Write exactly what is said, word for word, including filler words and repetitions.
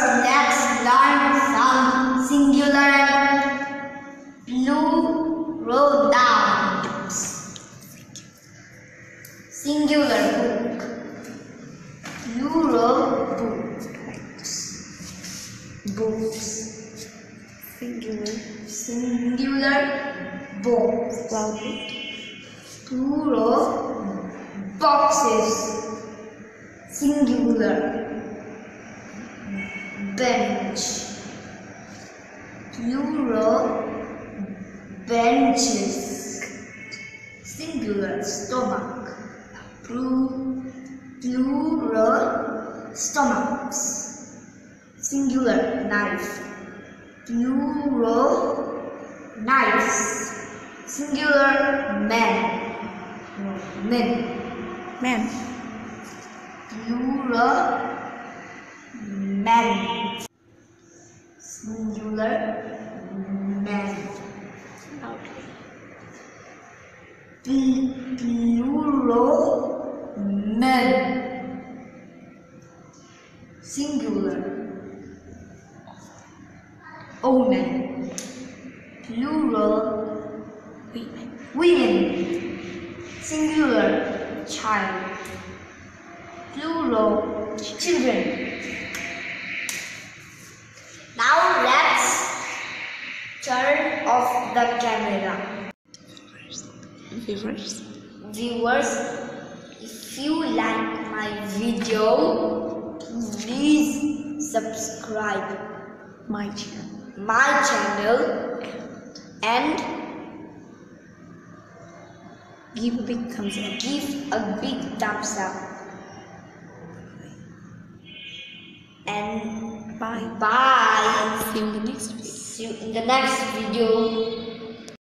next line sound singular and plurals. Singular book, plural books, books. Singular. Singular books. Loudly. Plural boxes. Singular bench. Plural benches. Singular stomach. Plural stomachs. Singular knife. Plural knives. Singular men. Men. Man. Plural men. Singular men. Loudly. Plural men. Singular women. Plural Women. women. Singular child. Plural children. Now let's turn off the camera. Viewers. Viewers, if you like my video, please subscribe My channel. my channel and Give a big thumbs up. give a big thumbs up. And Bye. bye. See you in the next video. See you in the next video.